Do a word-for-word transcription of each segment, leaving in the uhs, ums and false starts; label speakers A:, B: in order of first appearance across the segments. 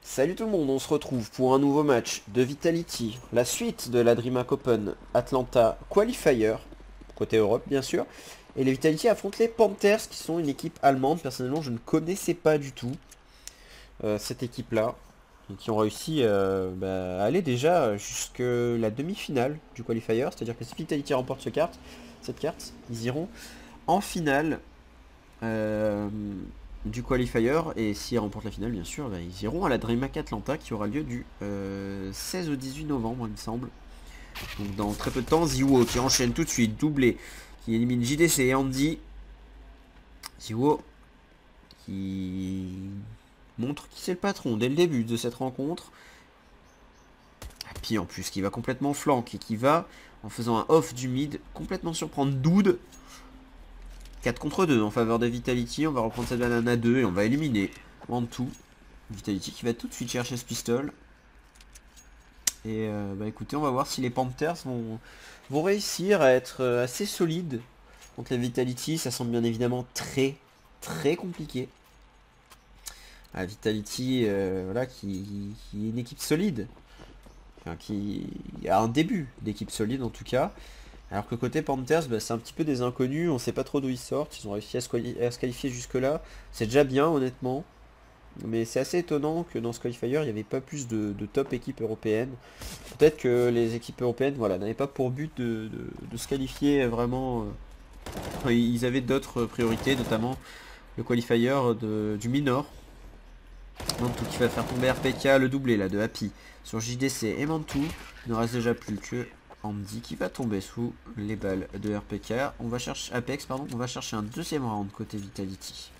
A: Salut tout le monde, on se retrouve pour un nouveau match de Vitality, la suite de la DreamHack Open Atlanta Qualifier, côté Europe bien sûr, et les Vitality affrontent les Panthers qui sont une équipe allemande. Personnellement je ne connaissais pas du tout euh, cette équipe là, et qui ont réussi euh, bah, à aller déjà jusque la demi-finale du Qualifier, c'est-à-dire que si Vitality remporte ce carte, cette carte, ils iront en finale euh, du qualifier, et s'ils remportent la finale bien sûr, bah, ils iront à la DreamHack Atlanta qui aura lieu du euh, seize au dix-huit novembre il me semble. Donc dans très peu de temps. Ziwo qui enchaîne tout de suite, doublé, qui élimine J D C et Andy. Ziwo qui montre qui c'est le patron dès le début de cette rencontre. Et puis en plus qui va complètement flank et qui va, en faisant un off du mid, complètement surprendre Dude. quatre contre deux en faveur de Vitality. On va reprendre cette banane à deux et on va éliminer Mantou. Vitality qui va tout de suite chercher ce pistol. Et euh, bah écoutez, on va voir si les Panthers vont, vont réussir à être euh, assez solides contre les Vitality. Ça semble bien évidemment très très compliqué. Ah, Vitality, euh, voilà, qui, qui est une équipe solide. Enfin, qui a un début d'équipe solide en tout cas. Alors que côté Panthers, bah, c'est un petit peu des inconnus, on sait pas trop d'où ils sortent, ils ont réussi à se, à se qualifier jusque là, c'est déjà bien honnêtement, mais c'est assez étonnant que dans ce qualifier il n'y avait pas plus de, de top équipes européennes. Peut-être que les équipes européennes voilà, n'avaient pas pour but de, de, de se qualifier vraiment, euh, ils avaient d'autres priorités, notamment le qualifier de, du Minor. Mantou qui va faire tomber R P K, le doublé là de Happy sur J D C et Mantou, il ne reste déjà plus que Andy qui va tomber sous les balles de R P K. On va chercher Apex, pardon, on va chercher un deuxième round côté Vitality.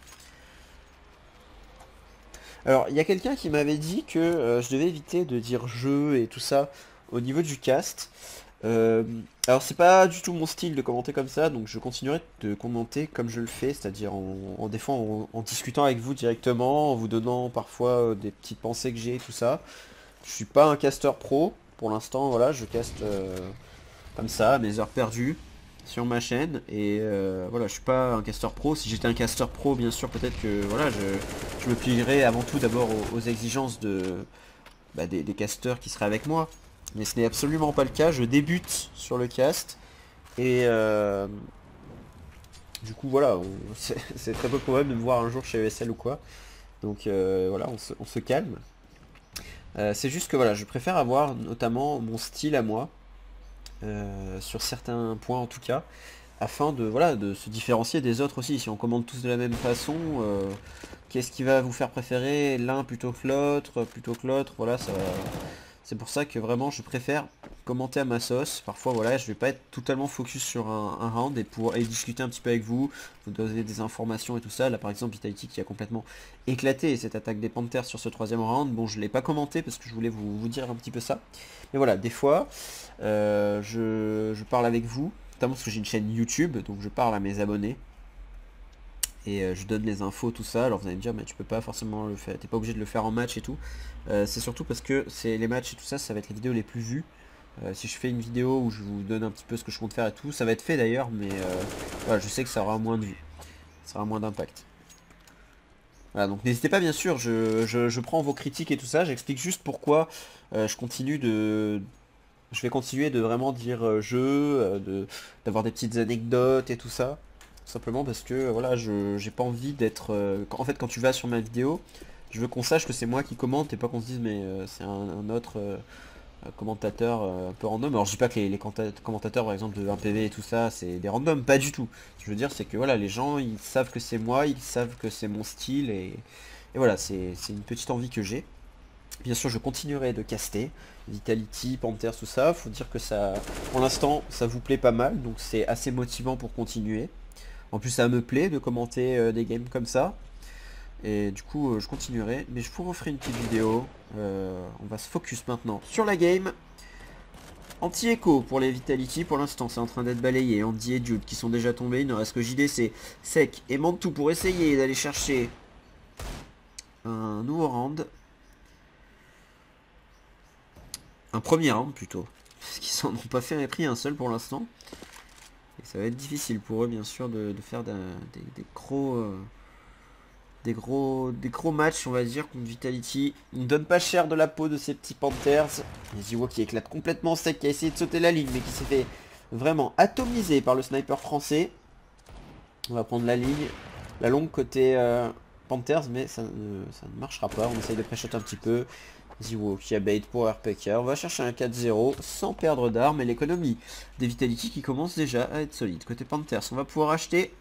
A: Alors, il y a quelqu'un qui m'avait dit que euh, je devais éviter de dire jeu et tout ça au niveau du cast. Euh, alors, c'est pas du tout mon style de commenter comme ça, donc je continuerai de commenter comme je le fais, c'est-à-dire en, en des fois en, en discutant avec vous directement, en vous donnant parfois euh, des petites pensées que j'ai et tout ça. Je suis pas un caster pro, pour l'instant, voilà, je caste euh, comme ça, mes heures perdues sur ma chaîne, et euh, voilà, je suis pas un caster pro. Si j'étais un caster pro, bien sûr, peut-être que voilà, je, je me plierais avant tout d'abord aux, aux exigences de, bah, des, des casters qui seraient avec moi, mais ce n'est absolument pas le cas. Je débute sur le cast, et euh, du coup, voilà, c'est très peu probable de me voir un jour chez E S L ou quoi, donc euh, voilà, on se, on se calme. Euh, c'est juste que voilà, je préfère avoir notamment mon style à moi, euh, sur certains points en tout cas, afin de voilà de se différencier des autres aussi. Si on commande tous de la même façon, euh, qu'est-ce qui va vous faire préférer l'un plutôt que l'autre, plutôt que l'autre, voilà, ça va. C'est pour ça que vraiment je préfère commenter à ma sauce. Parfois voilà, je vais pas être totalement focus sur un, un round et pour et discuter un petit peu avec vous, vous donner des informations et tout ça. Là par exemple Vitality qui a complètement éclaté cette attaque des Panthers sur ce troisième round. Bon, je l'ai pas commenté parce que je voulais vous, vous dire un petit peu ça. Mais voilà, des fois euh, je, je parle avec vous, notamment parce que j'ai une chaîne YouTube, donc je parle à mes abonnés. Et euh, je donne les infos, tout ça. Alors vous allez me dire, mais tu peux pas forcément le faire, t'es pas obligé de le faire en match et tout. Euh, c'est surtout parce que c'est les matchs et tout ça, ça va être les vidéos les plus vues. Euh, si je fais une vidéo où je vous donne un petit peu ce que je compte faire et tout, ça va être fait d'ailleurs, mais euh, voilà, je sais que ça aura moins de vues, ça aura moins d'impact. Voilà, donc n'hésitez pas bien sûr, je, je, je prends vos critiques et tout ça, j'explique juste pourquoi euh, je continue de... Je vais continuer de vraiment dire euh, jeu, euh, de d'avoir des petites anecdotes et tout ça. Simplement parce que euh, voilà, je j'ai pas envie d'être... euh, quand- en fait, quand tu vas sur ma vidéo, je veux qu'on sache que c'est moi qui commente et pas qu'on se dise mais euh, c'est un, un autre euh, un commentateur euh, un peu random. Alors je dis pas que les, les commenta- commentateurs par exemple de un P V et tout ça c'est des randoms, pas du tout. Ce que je veux dire c'est que voilà, les gens ils savent que c'est moi, ils savent que c'est mon style et, et voilà, c'est c'est une petite envie que j'ai. Bien sûr, je continuerai de caster Vitality, Panthers, tout ça. Faut dire que ça, pour l'instant, ça vous plaît pas mal, donc c'est assez motivant pour continuer. En plus, ça me plaît de commenter euh, des games comme ça. Et du coup, euh, je continuerai. Mais je vous referai une petite vidéo. Euh, on va se focus maintenant sur la game. Anti-écho pour les Vitality. Pour l'instant, c'est en train d'être balayé. Andy et Dude qui sont déjà tombés. Il ne reste que J D C, Sec et Mantou pour essayer d'aller chercher un nouveau round. Un premier round plutôt. Parce qu'ils s'en ont pas fait pris un seul pour l'instant. Et ça va être difficile pour eux bien sûr de, de faire des, des, des gros, euh, des gros, des gros matchs, on va dire, contre Vitality. On ne donne pas cher de la peau de ces petits Panthers. Et Ziwo qui éclate complètement sec, qui a essayé de sauter la ligne, mais qui s'est fait vraiment atomiser par le sniper français. On va prendre la ligne, la longue côté euh, Panthers, mais ça, euh, ça ne marchera pas. On essaye de pré-shot un petit peu. Ziwo qui a bait pour R P K. On va chercher un quatre zéro sans perdre d'armes. Et l'économie des Vitality qui commence déjà à être solide. Côté Panthers, on va pouvoir acheter.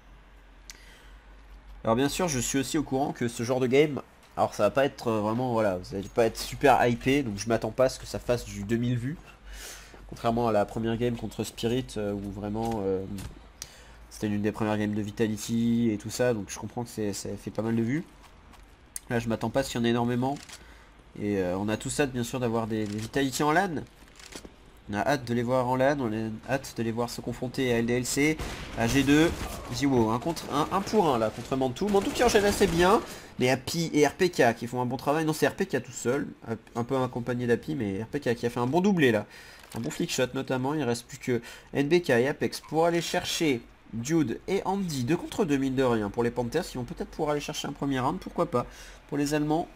A: Alors bien sûr, je suis aussi au courant que ce genre de game, alors ça va pas être euh, vraiment, voilà, ça va pas être super hypé, donc je m'attends pas à ce que ça fasse du deux mille vues. Contrairement à la première game contre Spirit, euh, où vraiment euh, c'était l'une des premières games de Vitality et tout ça, donc je comprends que ça fait pas mal de vues. Là je m'attends pas à ce qu'il y en ait énormément. Et euh, on a tout ça bien sûr d'avoir des, des Vitality en LAN. On a hâte de les voir en LAN, on a hâte de les voir se confronter à L D L C, à G deux, Ziwo, un, contre, un, un pour un là contre Mantou. Mantou qui enchaîne assez bien, mais Happy et R P K qui font un bon travail. Non, c'est R P K tout seul, un peu accompagné d'Happy, mais R P K qui a fait un bon doublé là. Un bon flick shot notamment, il ne reste plus que N B K et Apex pour aller chercher Jude et Andy, deux contre deux mine de rien pour les Panthers qui vont peut-être pouvoir aller chercher un premier round, pourquoi pas. Pour les Allemands,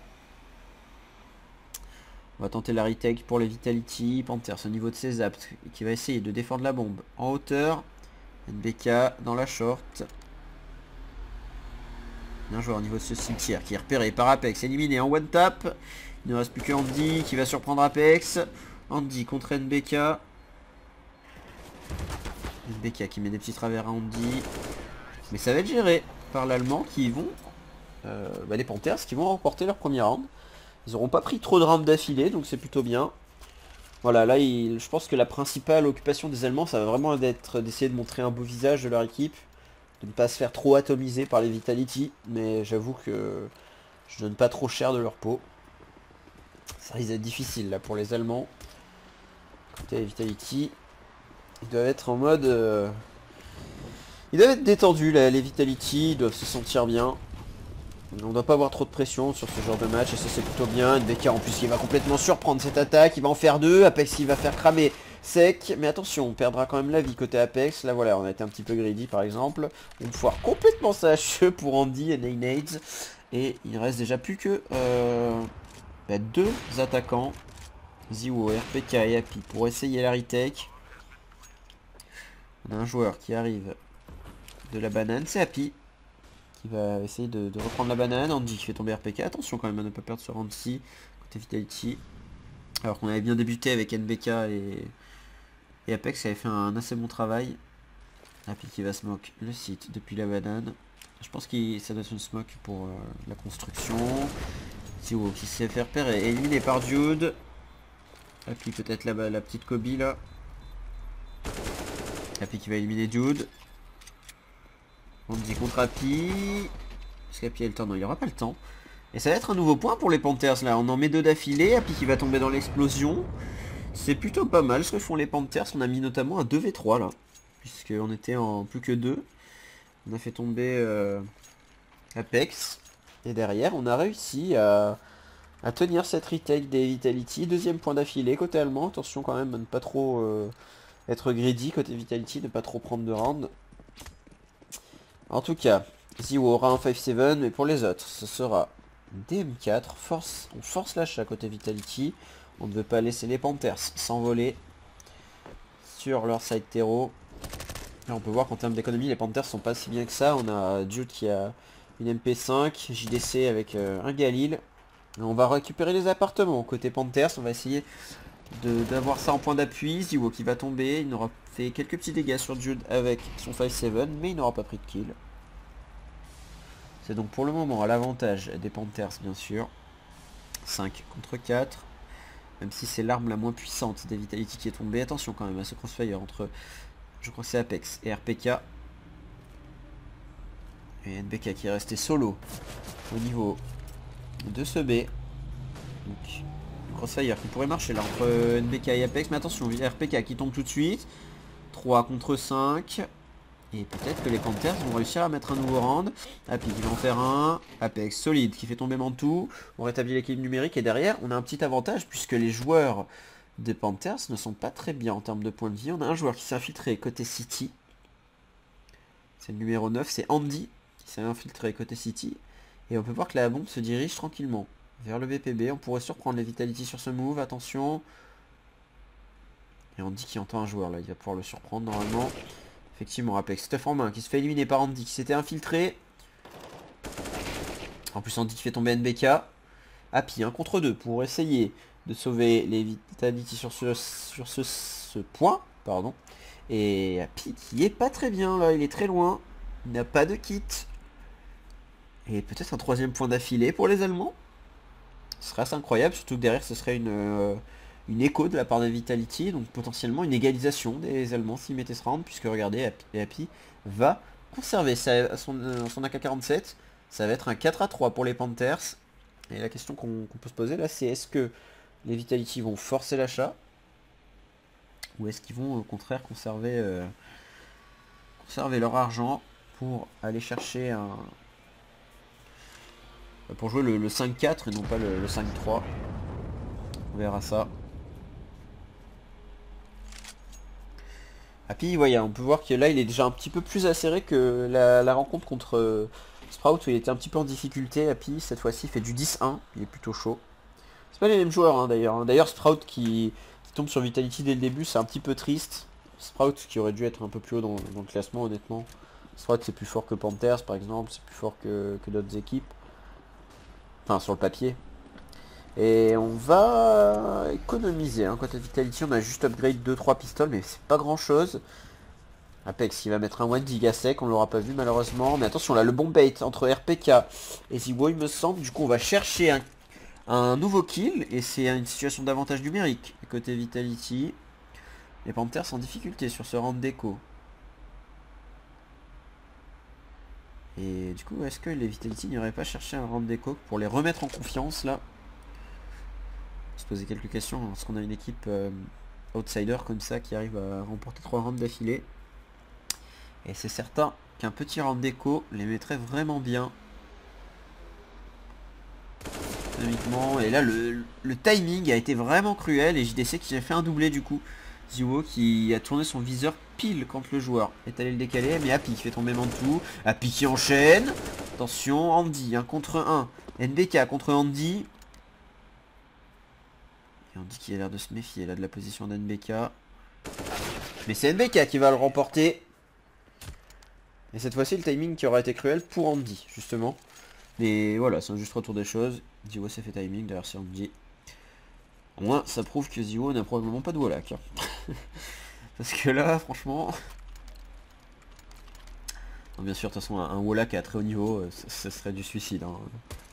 A: on va tenter la retake pour les Vitality. Panthers au niveau de ses apts qui va essayer de défendre la bombe en hauteur. N B K dans la short. Un joueur au niveau de ce cimetière qui est repéré par Apex, éliminé en one tap. Il ne reste plus que Andy qui va surprendre Apex. Andy contre N B K. N B K qui met des petits travers à Andy. Mais ça va être géré par l'Allemand qui vont... Euh, bah les Panthers qui vont remporter leur premier round. Ils n'auront pas pris trop de rounds d'affilée, donc c'est plutôt bien. Voilà, là, il, je pense que la principale occupation des Allemands, ça va vraiment être d'essayer de montrer un beau visage de leur équipe. De ne pas se faire trop atomiser par les Vitality. Mais j'avoue que je donne pas trop cher de leur peau. Ça risque d'être difficile, là, pour les Allemands. Côté les Vitality, ils doivent être en mode... Euh... Ils doivent être détendus, là, les Vitality, ils doivent se sentir bien. On ne doit pas avoir trop de pression sur ce genre de match et ça c'est plutôt bien. N B K en plus il va complètement surprendre cette attaque, il va en faire deux. Apex il va faire cramer sec. Mais attention, on perdra quand même la vie côté Apex. Là voilà, on a été un petit peu greedy par exemple. On foire complètement sa cheveux pour Andy et Naynades. Et il reste déjà plus que euh, bah, deux attaquants. Ziwo, R P K et Happy pour essayer la retake. On a un joueur qui arrive de la banane, c'est Happy. Qui va essayer de, de reprendre la banane. Andy qui fait tomber R P K. Attention quand même à ne pas perdre sur Andy côté Vitality. Alors qu'on avait bien débuté avec N B K et, et Apex qui avait fait un assez bon travail. Happy qui va smoke le site depuis la banane. Je pense que ça doit être une smoke pour euh, la construction. Ziwo qui s'est fait repérer et éliminé par Jude. Happy peut-être là-bas la petite Kobe là. Happy qui va éliminer Jude. Andy contre Happy. Est-ce qu'Happy a le temps? Non, il n'y aura pas le temps. Et ça va être un nouveau point pour les Panthers là. On en met deux d'affilée. Happy qui va tomber dans l'explosion. C'est plutôt pas mal ce que font les Panthers. On a mis notamment un deux v trois là. Puisqu'on était en plus que deux. On a fait tomber euh, Apex. Et derrière, on a réussi à, à tenir cette retake des Vitality. Deuxième point d'affilée côté allemand. Attention quand même à ne pas trop euh, être greedy côté Vitality. Ne pas trop prendre de round. En tout cas, Ziwo aura un cinq sept, mais pour les autres, ce sera D M quatre. Force, on force l'achat côté Vitality. On ne veut pas laisser les Panthers s'envoler sur leur side terreau. Là, on peut voir qu'en termes d'économie, les Panthers sont pas si bien que ça. On a Jude qui a une M P cinq, J D C avec euh, un Galil. Et on va récupérer les appartements. Côté Panthers, on va essayer d'avoir ça en point d'appui. Ziwo qui va tomber. Il aura fait quelques petits dégâts sur Jude avec son cinq sept, mais il n'aura pas pris de kill. C'est donc pour le moment à l'avantage des Panthers bien sûr. cinq contre quatre. Même si c'est l'arme la moins puissante des Vitality qui est tombée. Attention quand même à ce crossfire entre, je crois que c'est Apex et R P K. Et N B K qui est resté solo au niveau de ce B. Donc crossfire qui pourrait marcher là entre N B K et Apex. Mais attention, R P K qui tombe tout de suite. trois contre cinq. Et peut-être que les Panthers vont réussir à mettre un nouveau round. Happy qui va en faire un. Apex solide qui fait tomber Mantou. On rétablit l'équilibre numérique. Et derrière, on a un petit avantage puisque les joueurs des Panthers ne sont pas très bien en termes de points de vie. On a un joueur qui s'est infiltré côté City. C'est le numéro neuf. C'est Andy qui s'est infiltré côté City. Et on peut voir que la bombe se dirige tranquillement vers le V P B. On pourrait surprendre les Vitality sur ce move, attention. Et on dit qu'il entend un joueur là, il va pouvoir le surprendre normalement. Effectivement, Apex, stuff en main, qui se fait éliminer par Andy, qui s'était infiltré. En plus Andy qui fait tomber N B K. Happy, un contre deux pour essayer de sauver les Vitality sur ce, sur ce, ce point. Pardon. Et Happy qui est pas très bien là, il est très loin. Il n'a pas de kit. Et peut-être un troisième point d'affilée pour les Allemands. Ce serait assez incroyable, surtout que derrière ce serait une, euh, une écho de la part des Vitality. Donc potentiellement une égalisation des Allemands s'ils mettaient ce round. Puisque regardez, Happy, Happy va conserver sa, son, euh, son A K quarante-sept. Ça va être un quatre à trois pour les Panthers. Et la question qu'on qu'on peut se poser là, c'est est-ce que les Vitality vont forcer l'achat ou est-ce qu'ils vont au contraire conserver, euh, conserver leur argent pour aller chercher un... pour jouer le, le cinq quatre et non pas le, le cinq trois. On verra ça. Ah puis voyez, on peut voir que là il est déjà un petit peu plus acéré que la, la rencontre contre euh, Sprout où il était un petit peu en difficulté. Happy cette fois-ci fait du dix un, il est plutôt chaud. C'est pas les mêmes joueurs hein, d'ailleurs. D'ailleurs Sprout qui, qui tombe sur Vitality dès le début, c'est un petit peu triste. Sprout qui aurait dû être un peu plus haut dans, dans le classement honnêtement. Sprout c'est plus fort que Panthers par exemple, c'est plus fort que, que d'autres équipes. Enfin sur le papier. Et on va économiser. Hein. Côté Vitality on a juste upgrade deux trois pistoles mais c'est pas grand chose. Apex il va mettre un one Gigasec, on l'aura pas vu malheureusement. Mais attention là le bon bait entre R P K et Ziwo il me semble. Du coup on va chercher un, un nouveau kill. Et c'est une situation d'avantage numérique. Côté Vitality. Les Panthers sont en difficulté sur ce round d'écho. Et du coup est-ce que les Vitality n'iraient pas chercher un round d'écho pour les remettre en confiance là? Se poser quelques questions. Est-ce qu'on a une équipe euh, outsider comme ça qui arrive à remporter trois rounds d'affilée? Et c'est certain qu'un petit round d'écho les mettrait vraiment bien. Dynamiquement. Et là le, le timing a été vraiment cruel. Et J D C qui a fait un doublé du coup. Ziwo qui a tourné son viseur pile quand le joueur est allé le décaler. Mais Happy qui fait tomber Mantou. Happy qui enchaîne. Attention, Andy, un contre un. N B K contre Andy. Et on dit qu'il a l'air de se méfier là de la position d'N B K. Mais c'est N B K qui va le remporter. Et cette fois-ci le timing qui aura été cruel pour Andy justement. Mais voilà, c'est un juste retour des choses. Ziwo s'est fait timing derrière c'est Andy. Au moins ça prouve que Ziwo n'a probablement pas de Wallach. Hein. Parce que là franchement... Non, bien sûr de toute façon un, un Wallach à très haut niveau, ce serait du suicide. Hein.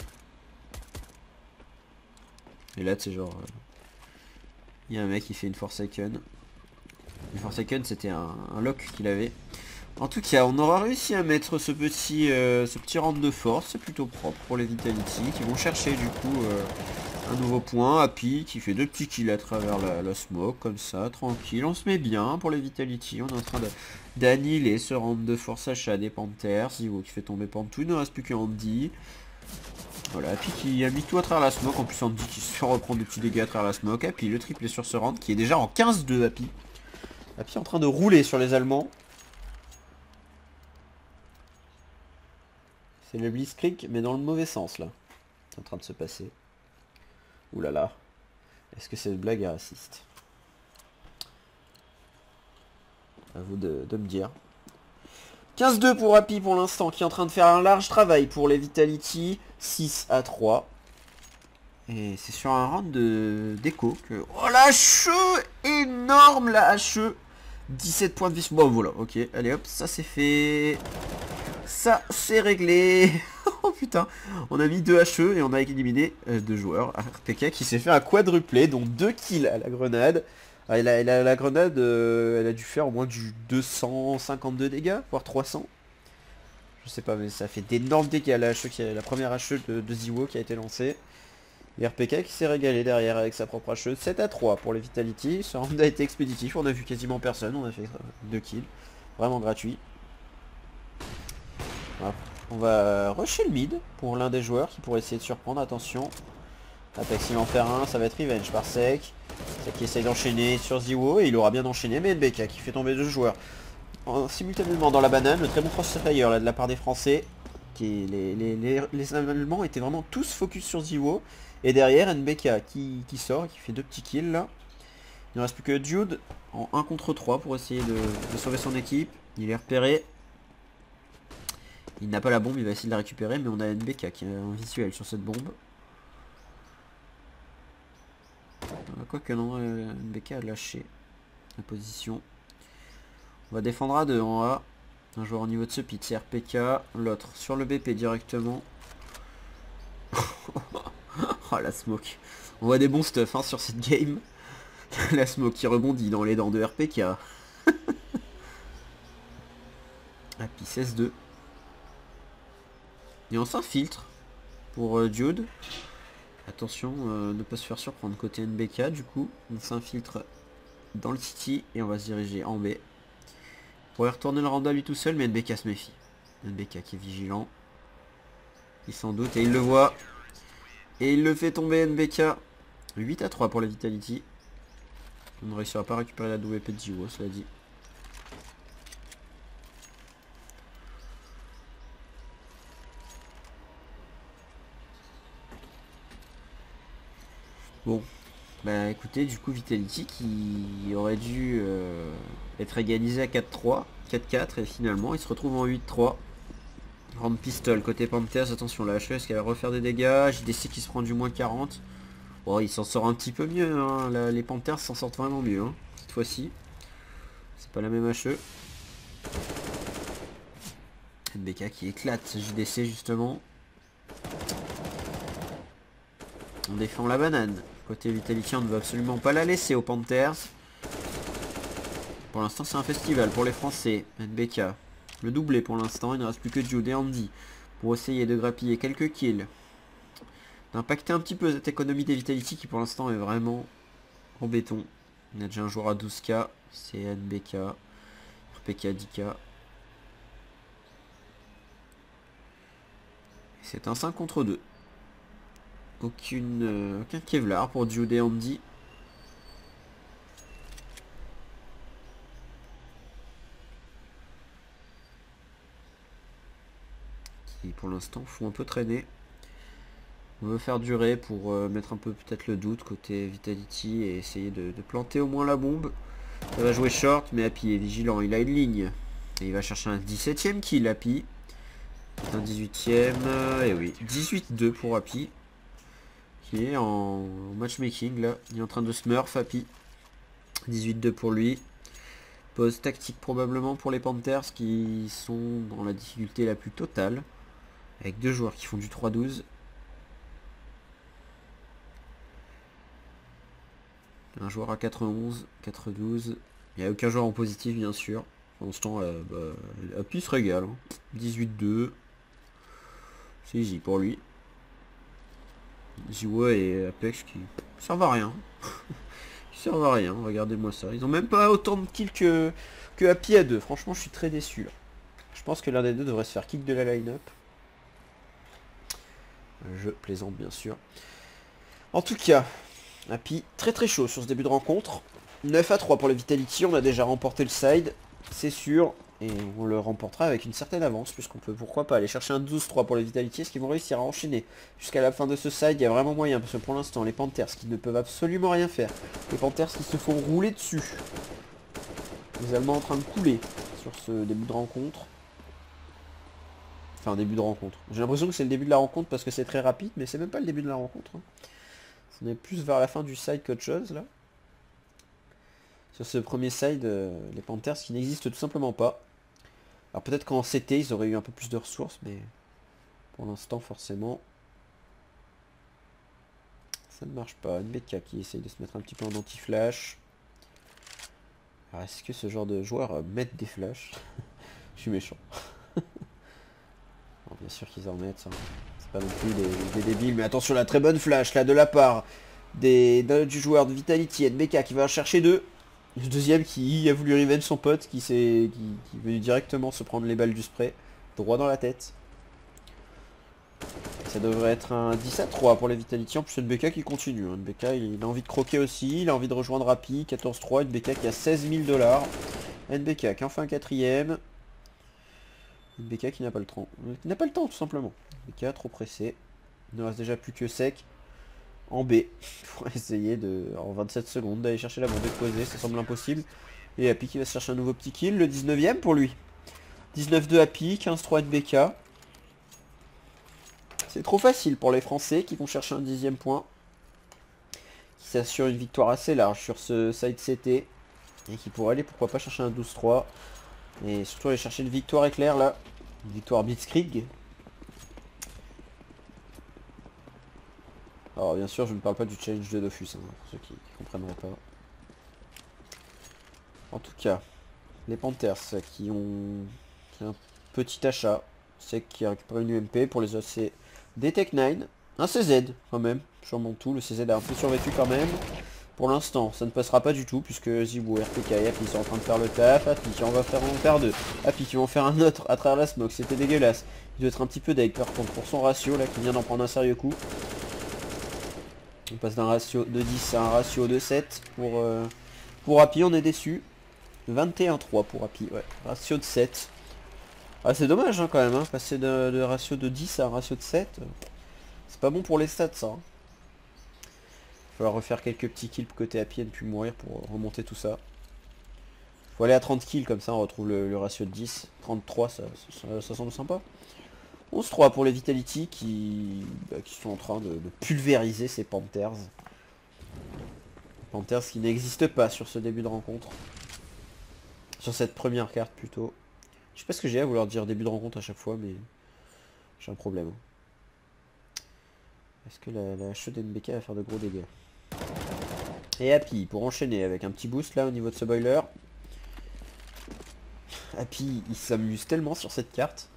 A: Et là c'est genre... Il y a un mec qui fait une Forsaken. Une Forsaken c'était un, un lock qu'il avait. En tout cas on aura réussi à mettre ce petit euh, ce petit round de force. C'est plutôt propre pour les Vitality qui vont chercher du coup euh, un nouveau point. Happy qui fait deux petits kills à travers la, la smoke comme ça, tranquille. On se met bien pour les Vitality. On est en train d'annihiler ce round de force achat des Panthers. Ziwo qui fait tomber Pantou. Il ne reste plus que Andy. Voilà, Happy qui a mis tout à travers la smoke. En plus Andy qui se fait reprendre des petits dégâts à travers la smoke. Happy le triplé sur ce round qui est déjà en quinze deux. Happy Happy en train de rouler sur les Allemands. C'est le Blitzkrieg mais dans le mauvais sens là. C'est en train de se passer. Ouh là là. Est-ce que cette blague est raciste? À vous de, de me dire. quinze deux pour Happy pour l'instant qui est en train de faire un large travail pour les Vitality. six à trois. Et c'est sur un round de d'écho que... Oh la H E énorme la H E. dix-sept points de vie. Bon voilà, ok. Allez hop, ça c'est fait. Ça c'est réglé. Oh putain. On a mis deux H E et on a éliminé euh, deux joueurs. R P K qui s'est fait un quadruplé, donc deux kills à la grenade. Ah, elle a, elle a, la grenade, euh, elle a dû faire au moins du deux cent cinquante-deux dégâts, voire trois cents. Je sais pas, mais ça fait d'énormes dégâts la, H E qui a, la première H E de, de Ziwo qui a été lancée. Et R P K qui s'est régalé derrière avec sa propre H E. sept à trois pour les Vitality. Ce round a été expéditif, on a vu quasiment personne, on a fait deux kills. Vraiment gratuit. Voilà. On va rusher le mid pour l'un des joueurs qui pourrait essayer de surprendre, attention. Apex il va en faire un, ça va être revenge par Sec. Sec qui essaye d'enchaîner sur Ziwo et il aura bien enchaîné, mais N B K qui fait tomber deux joueurs en, simultanément dans la banane. Le très bon crossfire là de la part des Français. étaient, les, les, les, les Allemands étaient vraiment tous focus sur Ziwo. Et derrière, N B K qui, qui sort, qui fait deux petits kills là. Il ne reste plus que Jude en un contre trois pour essayer de, de sauver son équipe. Il est repéré. Il n'a pas la bombe, il va essayer de la récupérer, mais on a N B K qui est en visuel sur cette bombe. Quoique non, N B K a lâché la position. On va défendre à deux en A. Un joueur au niveau de ce pit, c'est R P K. L'autre sur le B P directement. Oh la smoke. On voit des bons stuff hein, sur cette game. La smoke qui rebondit dans les dents de R P K. Happy seize deux. Et on s'infiltre pour euh, Jude. Attention, euh, ne pas se faire surprendre côté N B K du coup. On s'infiltre dans le city et on va se diriger en B. On pourrait retourner le round à lui tout seul, mais N B K se méfie. N B K qui est vigilant. Il s'en doute et il le voit. Et il le fait tomber N B K. huit à trois pour la Vitality. On ne réussira pas à récupérer la W P de Jiwo, cela dit. Bon, bah écoutez, du coup Vitality qui aurait dû euh, être égalisé à quatre trois, quatre quatre et finalement il se retrouve en huit trois. Grande pistol côté Panthers, attention la H E, est-ce qu'elle va refaire des dégâts? J D C qui se prend du moins quarante. Bon, il s'en sort un petit peu mieux, hein. Là, les Panthers s'en sortent vraiment mieux, hein, cette fois-ci. C'est pas la même H E. N B K qui éclate J D C justement. On défend la banane. Côté Vitality, on ne veut absolument pas la laisser aux Panthers. Pour l'instant, c'est un festival pour les Français. N B K. Le doublé pour l'instant. Il ne reste plus que Jude et Andy pour essayer de grappiller quelques kills. D'impacter un petit peu cette économie des Vitality qui pour l'instant est vraiment en béton. On a déjà un joueur à douze K. C'est N B K. R P K dix K. C'est un cinq contre deux. Aucune, euh, aucun Kevlar pour Jude et Andy. Qui pour l'instant font un peu traîner. On veut faire durer pour euh, mettre un peu peut-être le doute côté Vitality et essayer de, de planter au moins la bombe. Ça va jouer short, mais Happy est vigilant, il a une ligne. Et il va chercher un dix-septième kill Happy. Un dix-huitième, euh, et oui, dix-huit deux pour Happy. Qui est en matchmaking là, il est en train de smurf Happy. dix-huit deux pour lui. Pause tactique probablement pour les Panthers qui sont dans la difficulté la plus totale. Avec deux joueurs qui font du trois douze. Un joueur à quatre-onze, quatre douze. Il n'y a aucun joueur en positif bien sûr. Pour l'instant, euh, bah, Happy se régale. Hein. dix-huit deux. C'est easy pour lui. Ziwa et Apex qui servent à rien. Ils servent à rien, regardez-moi ça. Ils ont même pas autant de kills que, que Happy à deux. Franchement, je suis très déçu. Là. Je pense que l'un des deux devrait se faire kick de la line-up. Je plaisante bien sûr. En tout cas, Happy très très chaud sur ce début de rencontre. neuf à trois pour le Vitality, on a déjà remporté le side, c'est sûr. Et on le remportera avec une certaine avance, puisqu'on peut pourquoi pas aller chercher un douze trois pour le Vitality. Est-ce qu'ils vont réussir à enchaîner jusqu'à la fin de ce side? Il y a vraiment moyen, parce que pour l'instant, les Panthers qui ne peuvent absolument rien faire. Les Panthers qui se font rouler dessus. Les Allemands en train de couler sur ce début de rencontre. Enfin, début de rencontre. J'ai l'impression que c'est le début de la rencontre parce que c'est très rapide, mais c'est même pas le début de la rencontre. Hein. On est plus vers la fin du side qu'autre chose, là. Sur ce premier side, euh, les Panthers qui n'existent tout simplement pas. Alors peut-être qu'en C T, ils auraient eu un peu plus de ressources, mais pour l'instant, forcément, ça ne marche pas. N B K qui essaye de se mettre un petit peu en anti-flash. Alors est-ce que ce genre de joueurs euh, mettent des flashs? Je suis méchant. Bon, bien sûr qu'ils en mettent, hein. C'est pas non plus des, des débiles, mais attention, la très bonne flash là de la part des, de, du joueur de Vitality, N B K qui va en chercher deux. Le deuxième qui a voulu revenge son pote, qui, s'est, qui, qui est venu directement se prendre les balles du spray, droit dans la tête. Ça devrait être un dix à trois pour les Vitality, en plus N B K qui continue. N B K il a envie de croquer aussi, il a envie de rejoindre Happy, quatorze trois, N B K qui a seize mille dollars. N B K qui en fait un quatrième. N B K qui n'a pas le temps. Qui n'a pas le temps tout simplement. N B K trop pressé. Il ne reste déjà plus que Sec en B. Pour essayer de, en vingt-sept secondes, d'aller chercher la bombe explosée. Ça semble impossible. Et Happy qui va se chercher un nouveau petit kill. Le dix-neuvième pour lui. dix-neuf deux Happy, quinze trois N B K. C'est trop facile pour les Français qui vont chercher un dixième point. Qui s'assure une victoire assez large sur ce side C T. Et qui pourrait aller pourquoi pas chercher un douze trois. Et surtout aller chercher une victoire éclair là. Une victoire Blitzkrieg. Alors bien sûr je ne parle pas du challenge de Dofus, hein, pour ceux qui ne comprendront pas. En tout cas, les Panthers qui ont qui ont un petit achat. C'est qui a récupéré une U M P. Pour les autres c'est des Tech neuf. Un C Z quand même. Sur mon tout, le C Z a un peu survécu quand même. Pour l'instant, ça ne passera pas du tout, puisque Zibou, R P K et Happy sont en train de faire le taf. Happy qui en va faire en faire deux. Happy qui va en faire un autre à travers la smoke, c'était dégueulasse. Il doit être un petit peu deg par contre pour son ratio, là, qui vient d'en prendre un sérieux coup. On passe d'un ratio de dix à un ratio de sept. Pour, euh, pour Happy, on est déçu. vingt et un trois pour Happy, ouais. Ratio de sept. Ah, c'est dommage hein, quand même, hein, passer de, de ratio de dix à un ratio de sept. C'est pas bon pour les stats, ça. Hein. Il va falloir refaire quelques petits kills côté Happy et ne plus mourir pour remonter tout ça. Faut aller à trente kills comme ça on retrouve le, le ratio de dix. trente-trois ça, ça, ça semble sympa. onze trois pour les Vitality qui, bah, qui sont en train de, de pulvériser ces Panthers. Panthers qui n'existent pas sur ce début de rencontre. Sur cette première carte plutôt. Je sais pas ce que j'ai à vouloir dire début de rencontre à chaque fois mais j'ai un problème. Est-ce que la, la H E d'N B K va faire de gros dégâts? Et Happy pour enchaîner avec un petit boost là au niveau de ce boiler. Happy il s'amuse tellement sur cette carte.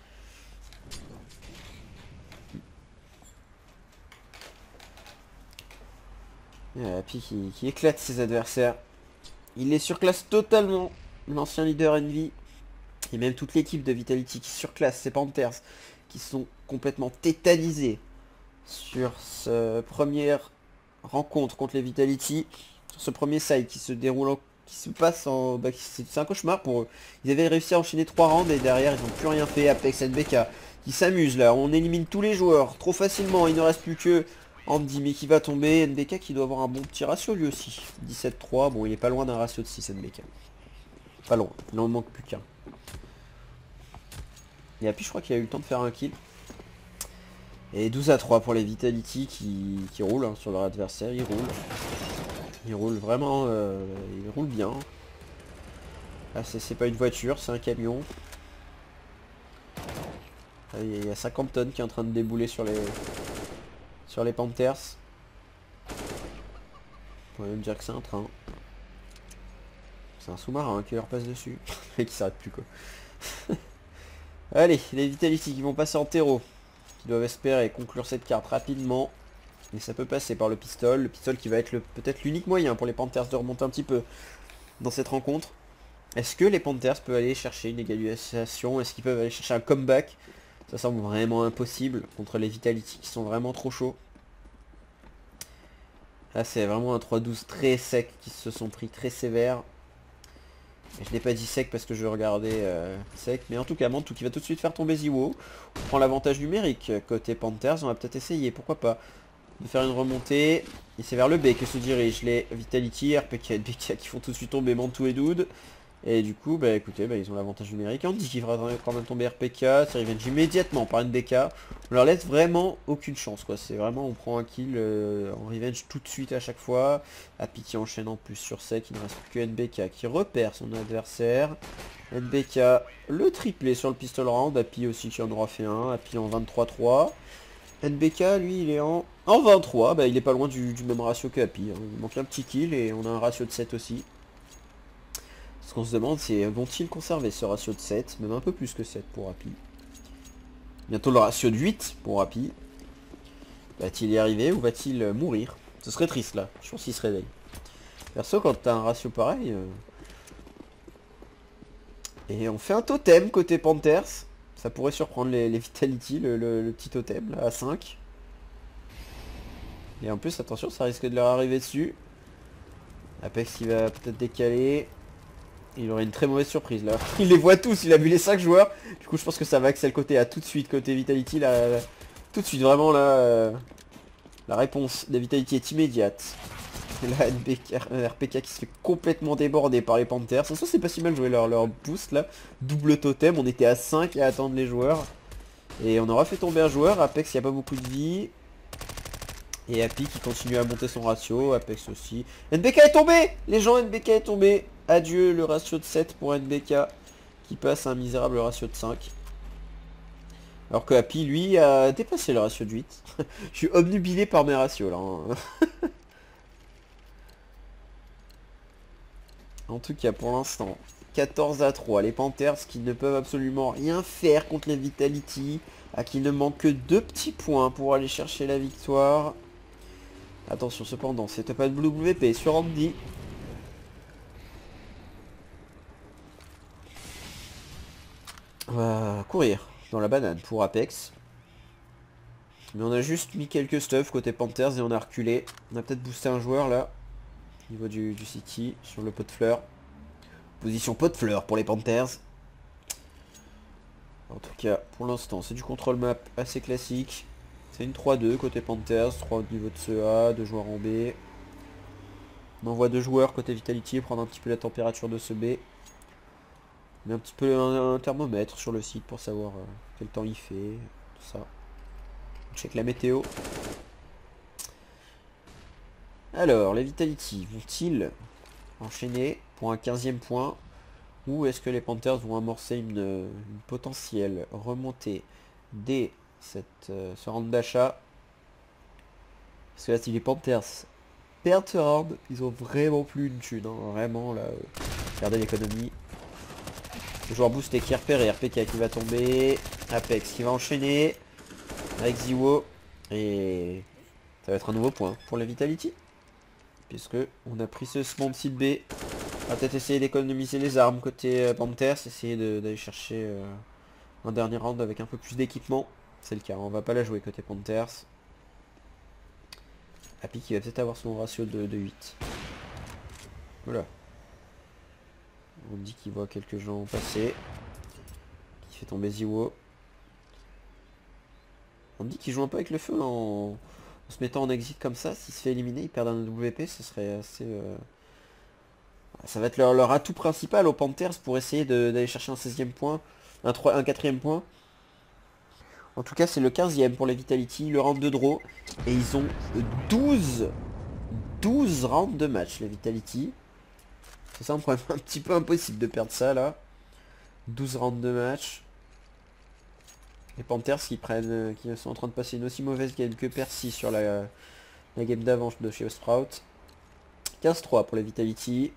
A: Et Happy qui, qui éclate ses adversaires. Il les surclasse totalement. L'ancien leader Envy. Et même toute l'équipe de Vitality qui surclasse ces Panthers. Qui sont complètement tétanisés sur ce première rencontre contre les Vitality. Sur ce premier side qui se déroule en, qui se passe en... Bah, c'est un cauchemar pour eux. Ils avaient réussi à enchaîner trois rounds et derrière ils n'ont plus rien fait. Apex N B K qui s'amuse là. On élimine tous les joueurs trop facilement. Il ne reste plus que Andy mais qui va tomber. N B K qui doit avoir un bon petit ratio lui aussi. dix-sept trois. Bon il est pas loin d'un ratio de six N B K. Pas loin. Il n'en manque plus qu'un. Et puis je crois qu'il a eu le temps de faire un kill. Et douze à trois pour les Vitality qui, qui roulent hein, sur leur adversaire. Ils roulent. Il roule vraiment, euh, il roule bien. Là c'est pas une voiture, c'est un camion. Il y a cinquante tonnes qui est en train de débouler sur les sur les Panthers. On pourrait même dire que c'est un train. C'est un sous-marin qui leur passe dessus. Et qui s'arrête plus quoi. Allez, les Vitality qui vont passer en terreau. Qui doivent espérer conclure cette carte rapidement. Mais ça peut passer par le pistol. Le pistol qui va être peut-être l'unique moyen pour les Panthers de remonter un petit peu dans cette rencontre. Est-ce que les Panthers peuvent aller chercher une égalisation? Est-ce qu'ils peuvent aller chercher un comeback? Ça semble vraiment impossible contre les Vitality qui sont vraiment trop chauds. Là c'est vraiment un trois douze très sec qui se sont pris très sévère. Et je n'ai pas dit sec parce que je regardais euh, sec. Mais en tout cas Mantou qui va tout de suite faire tomber Ziwo. On prend l'avantage numérique côté Panthers. On va peut-être essayer, pourquoi pas, de faire une remontée. Et c'est vers le B que se dirigent les Vitality, R P K et B K qui font tout de suite tomber Mantou et Dude. Et du coup, bah écoutez, bah, ils ont l'avantage numérique. Andy qui fera quand même tomber R P K, c'est revenge immédiatement par N B K. On leur laisse vraiment aucune chance quoi. C'est vraiment, on prend un kill euh, en revenge tout de suite à chaque fois. Happy qui enchaîne en plus sur sec, il ne reste plus que N B K qui repère son adversaire. N B K le triplé sur le pistol round, Happy aussi qui en aura fait un, Happy en vingt-trois trois. N B K lui il est en, en vingt-trois, bah il est pas loin du, du même ratio que Happy. Hein. Il manque un petit kill et on a un ratio de sept aussi. Ce qu'on se demande c'est vont-ils conserver ce ratio de sept, même un peu plus que sept pour Happy. Bientôt le ratio de huit pour Happy. Va-t-il y arriver ou va-t-il mourir? Ce serait triste là, je pense qu'il se réveille. Perso quand t'as un ratio pareil... Euh... Et on fait un totem côté Panthers. Ça pourrait surprendre les, les Vitality, le, le, le petit totem là à cinq. Et en plus attention ça risque de leur arriver dessus. Apex qui va peut-être décaler. Il aurait une très mauvaise surprise là. Il les voit tous, il a vu les cinq joueurs. Du coup je pense que ça va axer côté à tout de suite, côté Vitality là. là tout de suite vraiment là. Euh, la réponse de Vitality est immédiate. La N B K, R P K qui se fait complètement déborder par les Panthers. Ça c'est pas si mal joué leur, leur boost là. Double totem, on était à cinq à attendre les joueurs. Et on aura fait tomber un joueur. Apex il n'y a pas beaucoup de vie. Et Happy qui continue à monter son ratio. Apex aussi. N B K est tombé. Les gens, N B K est tombé. Adieu le ratio de sept pour N B K. Qui passe à un misérable ratio de cinq. Alors que Happy lui a dépassé le ratio de huit. Je suis obnubilé par mes ratios là. Hein. En tout cas pour l'instant, quatorze à trois. Les Panthers qui ne peuvent absolument rien faire contre les Vitality. À qui ne manque que deux petits points pour aller chercher la victoire. Attention cependant, c'était pas de W P sur Andy. On va courir dans la banane pour Apex. Mais on a juste mis quelques stuff côté Panthers et on a reculé. On a peut-être boosté un joueur là. Au niveau du, du City, sur le pot de fleurs. Position pot de fleurs pour les Panthers. En tout cas, pour l'instant, c'est du contrôle map assez classique. C'est une trois deux côté Panthers, trois au niveau de C E A, deux joueurs en B. On envoie deux joueurs côté Vitality, prendre un petit peu la température de ce B. On met un petit peu un, un thermomètre sur le site pour savoir euh, quel temps il fait, tout ça. On check la météo. Alors, les Vitality vont-ils enchaîner pour un quinzième point? Ou est-ce que les Panthers vont amorcer une, une potentielle remontée dès cette, euh, ce round d'achat? Parce que là, si les Panthers perdent ce round, ils ont vraiment plus une thune. Hein. Vraiment, là, euh, regardez l'économie. Le joueur boosté qui repère et R P K qui va tomber. Apex qui va enchaîner avec Ziwo. Et ça va être un nouveau point pour la Vitality. Puisque on a pris ce spawn site B. On va peut-être essayer d'économiser les armes côté euh, Panthers. Essayer d'aller chercher euh, un dernier round avec un peu plus d'équipement. C'est le cas, on va pas la jouer côté Panthers. Happy qui va peut-être avoir son ratio de, de huit. Voilà. On dit qu'il voit quelques gens passer. Qui fait tomber Ziwo. On dit qu'il joue un peu avec le feu en, en se mettant en exit comme ça. S'il se fait éliminer, il perd un W P, ce serait assez... Euh... Ça va être leur, leur atout principal aux Panthers pour essayer d'aller chercher un seizième point, un, trois, un quatrième point. En tout cas, c'est le quinzième pour les Vitality, le round de draw. Et ils ont douze, douze rounds de match, les Vitality. C'est ça un problème un petit peu impossible de perdre ça, là. douze rounds de match. Les Panthers qui prennent, qui sont en train de passer une aussi mauvaise game que Percy sur la, la game d'avant de chez Sprout. quinze trois pour les Vitality.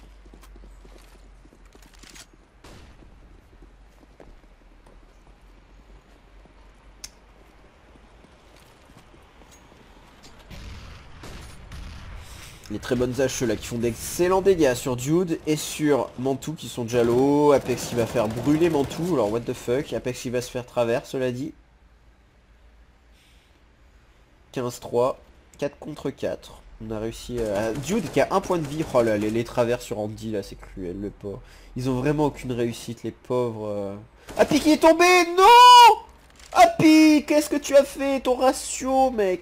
A: Les très bonnes H E là qui font d'excellents dégâts sur Dude et sur Mantou qui sont déjà low. Apex qui va faire brûler Mantou. Alors what the fuck. Apex qui va se faire travers, cela dit. quinze trois. quatre contre quatre. On a réussi à... Dude qui a un point de vie. Oh là, les, les travers sur Andy là, c'est cruel, le pauvre. Ils ont vraiment aucune réussite, les pauvres. Euh... Happy qui est tombé. Non, Happy, qu'est-ce que tu as fait? Ton ratio, mec.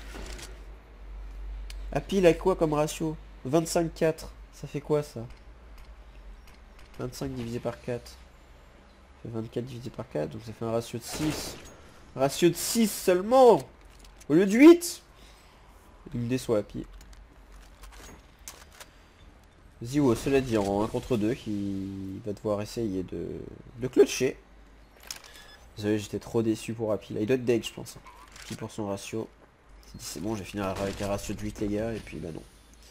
A: Happy il a quoi comme ratio? vingt-cinq quatre. Ça fait quoi ça? vingt-cinq divisé par quatre. Ça fait vingt-quatre divisé par quatre. Donc ça fait un ratio de six. Ratio de six seulement. Au lieu de huit. Il me déçoit Happy. Ziwo, cela dit, en un contre deux, qui va devoir essayer de, de clutcher. Désolé, j'étais trop déçu pour Happy. Là, il doit être deg, je pense. Happy pour son ratio. C'est bon, j'ai fini avec un ratio de huit, les gars. Et puis, bah non.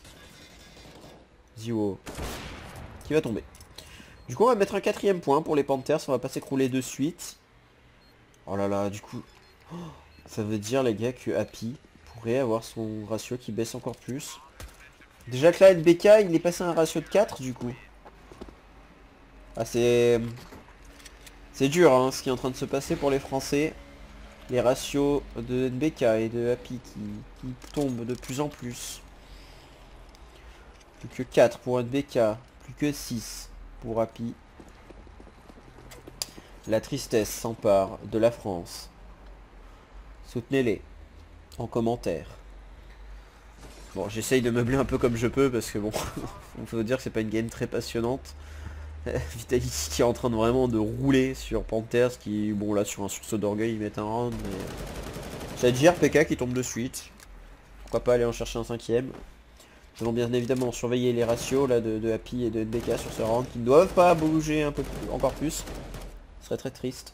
A: Ziwo. Qui va tomber. Du coup, on va mettre un quatrième point pour les Panthers. On va pas s'écrouler de suite. Oh là là, du coup... Oh, ça veut dire, les gars, que Happy pourrait avoir son ratio qui baisse encore plus. Déjà que là, N B K, il est passé à un ratio de quatre, du coup. Ah, c'est... C'est dur, hein, ce qui est en train de se passer pour les Français. Les ratios de N B K et de Happy qui, qui tombent de plus en plus. Plus que quatre pour N B K, plus que six. pour Happy. La tristesse s'empare de la France. Soutenez-les en commentaire. Bon, j'essaye de meubler un peu comme je peux parce que bon, on peut dire que c'est pas une game très passionnante. Vitality qui est en train de vraiment de rouler sur Panthers qui, bon là sur un sursaut d'orgueil ils mettent un round mais... C'est J R P K qui tombe de suite. Pourquoi pas aller en chercher un cinquième. Nous allons bien évidemment surveiller les ratios là de, de Happy et de N B K sur ce round qui ne doivent pas bouger un peu plus, encore plus. Ce serait très triste.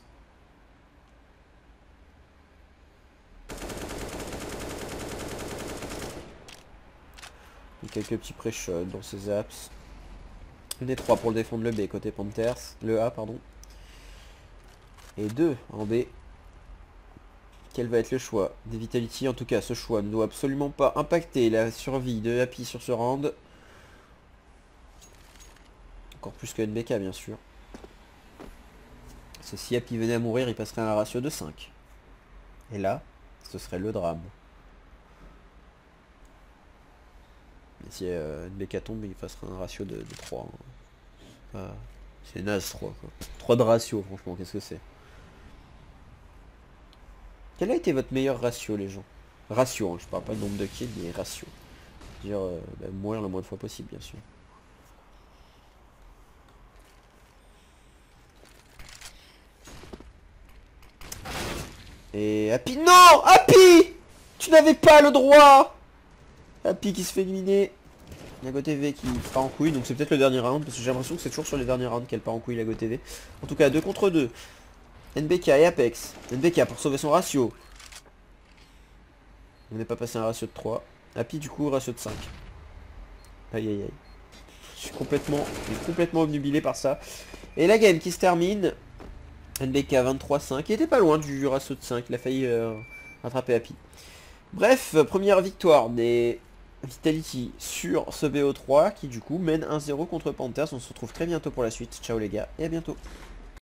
A: Et quelques petits pré-shots dans ses apps. Un des trois pour le défendre le B côté Panthers. Le A pardon. Et deux en B. Quel va être le choix des Vitality? En tout cas, ce choix ne doit absolument pas impacter la survie de Happy sur ce round. Encore plus que N B K, bien sûr. Parce que si Happy venait à mourir, il passerait à un ratio de cinq. Et là, ce serait le drame. Et si euh, N B K tombe, il passerait un ratio de, de trois. Hein. Ah, c'est naze trois, quoi. trois de ratio, franchement, qu'est-ce que c'est? Quel a été votre meilleur ratio, les gens? Ratio, hein, je parle pas de nombre de kills, mais ratio. C'est-à-dire euh, bah, mourir le moins de fois possible, bien sûr. Et Happy, non, Happy, tu n'avais pas le droit. Happy qui se fait éliminer. La GoTV qui part en couille, donc c'est peut-être le dernier round, parce que j'ai l'impression que c'est toujours sur les derniers rounds qu'elle part en couille la GoTV. En tout cas, deux contre deux. N B K et Apex. N B K pour sauver son ratio. On n'est pas passé un ratio de trois. Happy du coup ratio de cinq. Aïe aïe aïe. Je suis complètement, je suis complètement obnubilé par ça. Et la game qui se termine. N B K vingt-trois cinq. Il était pas loin du ratio de cinq. Il a failli euh, rattraper Happy. Bref, première victoire des Vitality sur ce B O trois qui du coup mène un zéro contre Panthers. On se retrouve très bientôt pour la suite. Ciao les gars et à bientôt.